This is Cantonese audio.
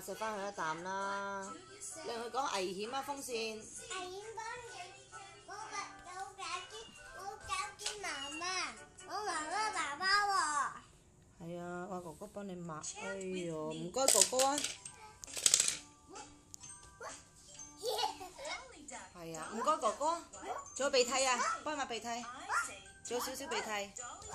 食翻佢一啖啦。你同佢講危險啊風扇。 危險我搞啲媽媽，我媽媽爸爸喎。 係啊，我哥哥幫你抹。哎呦，唔該哥哥啊。係啊，唔該哥哥。仲有鼻涕啊，幫佢抹鼻涕。仲有少少鼻涕。